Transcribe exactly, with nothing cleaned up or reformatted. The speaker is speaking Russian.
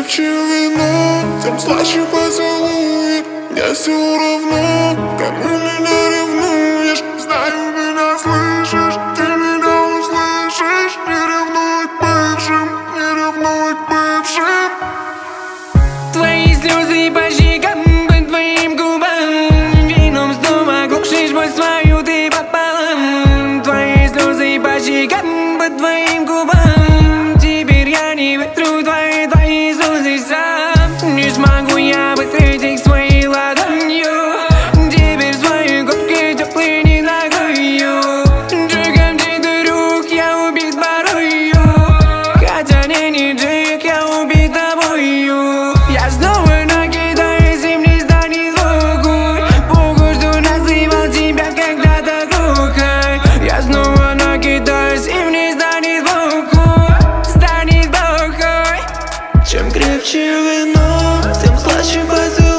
крепче вино, тем слаще поцелуй. Мне все равно, кому меня ревнуешь. Знаю, меня слышишь, ты меня услышишь. Не ревнуй к бывшим, не ревнуй к бывшим. Твои слезы по щекам, по твоим губам. Вином снова глушишь боль свою ты пополам. Твои слезы по щекам, по твоим губам. Теперь я не вытру твои, твои слезы сам. Не смогу я вытрать их своей ладонью. Теперь свои губки теплые не накрою. Джигом чей-то рук я убит порою. Хотя не, не джиг, я убит тобою. Я снова накидаюсь, им не станет звуку. Богу, что называл тебя когда-то крухой. Я снова накидаюсь, им не станет звуку. Станет плохой. Чем крепче вино, тем слаще поцелуй.